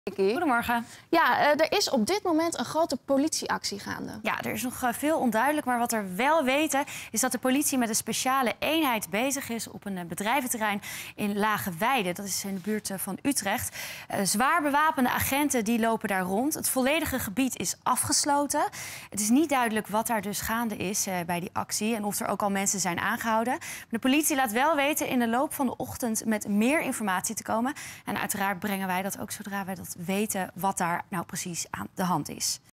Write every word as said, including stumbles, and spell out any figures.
Goedemorgen. Ja, uh, er is op dit moment een grote politieactie gaande. Ja, er is nog uh, veel onduidelijk, maar wat we wel weten is dat de politie met een speciale eenheid bezig is op een uh, bedrijventerrein in Lageweide. Dat is in de buurt uh, van Utrecht. Uh, zwaar bewapende agenten die lopen daar rond. Het volledige gebied is afgesloten. Het is niet duidelijk wat daar dus gaande is uh, bij die actie en of er ook al mensen zijn aangehouden. Maar de politie laat wel weten in de loop van de ochtend met meer informatie te komen. En uiteraard brengen wij dat ook zodra wij dat weten wat daar nou precies aan de hand is.